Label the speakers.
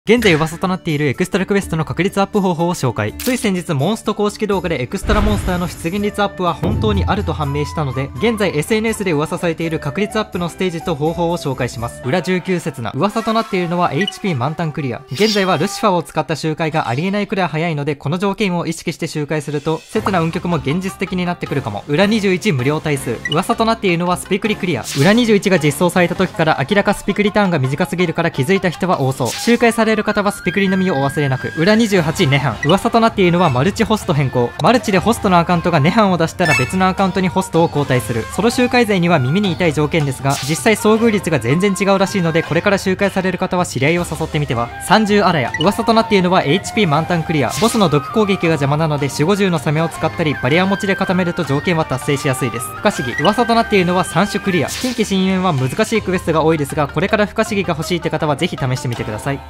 Speaker 1: 現在噂となっているエクストラクエストの確率アップ方法を紹介。つい先日モンスト公式動画でエクストラモンスターの出現率アップは本当にあると判明したので、現在 SNS で噂されている確率アップのステージと方法を紹介します。裏19節な噂となっているのは HP 満タンクリア。現在はルシファーを使った周回がありえないくらい早いので、この条件を意識して周回すると刹那運極も現実的になってくるかも。裏21無料対数。噂となっているのはスピクリクリア。裏21が実装された時から明らかスピクリターンが短すぎるから気づいた人は多そう。周回される方はスピクリのみをお忘れなく。裏28ネハン。噂となっているのはマルチホスト変更。マルチでホストのアカウントがネハンを出したら別のアカウントにホストを交代する。ソロ周回勢には耳に痛い条件ですが、実際遭遇率が全然違うらしいので、これから周回される方は知り合いを誘ってみては。30アラヤ。噂となっているのは HP 満タンクリア。ボスの毒攻撃が邪魔なので4、50のサメを使ったりバリア持ちで固めると条件は達成しやすいです。不可思議。噂となっているのは3種クリア。近畿深淵は難しいクエストが多いですが、これから不可思議が欲しいって方はぜひ試してみてください。